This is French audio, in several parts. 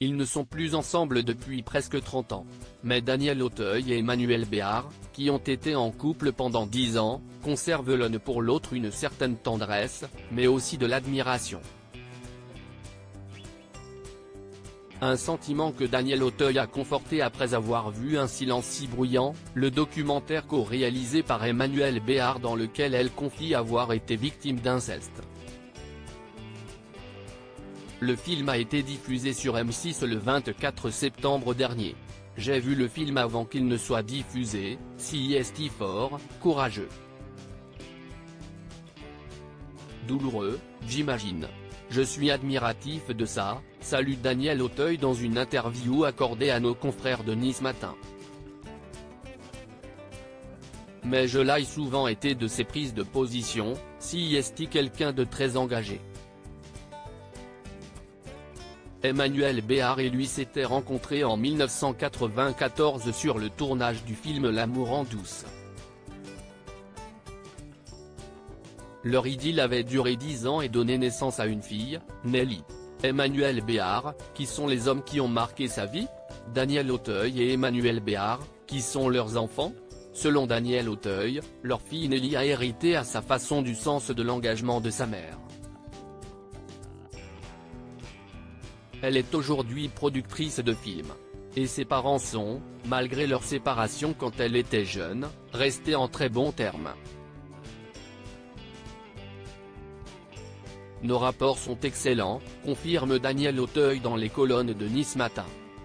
Ils ne sont plus ensemble depuis presque 30 ans. Mais Daniel Auteuil et Emmanuelle Béard, qui ont été en couple pendant 10 ans, conservent l'un pour l'autre une certaine tendresse, mais aussi de l'admiration. Un sentiment que Daniel Auteuil a conforté après avoir vu Un silence si bruyant, le documentaire co-réalisé par Emmanuelle Béard dans lequel elle confie avoir été victime d'inceste. Le film a été diffusé sur M6 le 24 septembre dernier. J'ai vu le film avant qu'il ne soit diffusé, si est fort, courageux. Douloureux, j'imagine. Je suis admiratif de ça, salue Daniel Auteuil dans une interview accordée à nos confrères de Nice Matin. Mais je l'ai souvent été de ses prises de position, si est quelqu'un de très engagé. Emmanuelle Béard et lui s'étaient rencontrés en 1994 sur le tournage du film L'amour en douce. Leur idylle avait duré 10 ans et donné naissance à une fille, Nelly. Emmanuelle Béard, qui sont les hommes qui ont marqué sa vie? Daniel Auteuil et Emmanuelle Béard, qui sont leurs enfants? Selon Daniel Auteuil, leur fille Nelly a hérité à sa façon du sens de l'engagement de sa mère. Elle est aujourd'hui productrice de films. Et ses parents sont, malgré leur séparation quand elle était jeune, restés en très bons termes. Nos rapports sont excellents, confirme Daniel Auteuil dans les colonnes de Nice Matin.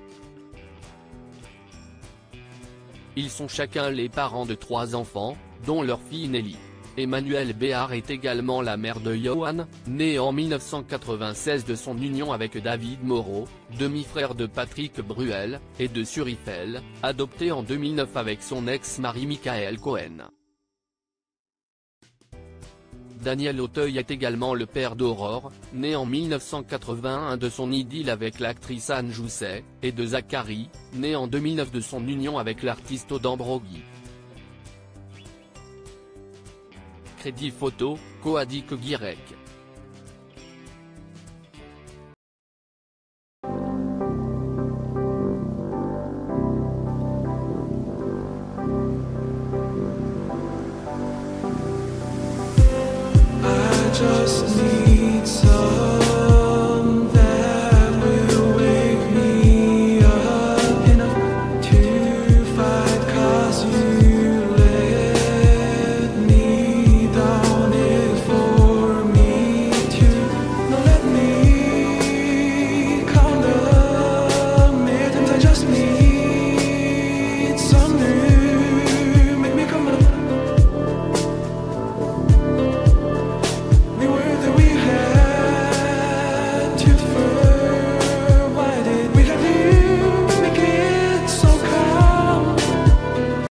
Ils sont chacun les parents de 3 enfants, dont leur fille Nelly. Emmanuelle Béard est également la mère de Johan, né en 1996 de son union avec David Moreau, demi-frère de Patrick Bruel, et de Surifel, adopté en 2009 avec son ex-mari Michael Cohen. Daniel Auteuil est également le père d'Aurore, née en 1981 de son idylle avec l'actrice Anne Jousset, et de Zachary, né en 2009 de son union avec l'artiste Odan Brogui. Crédit photo, Coadic Guirec. Just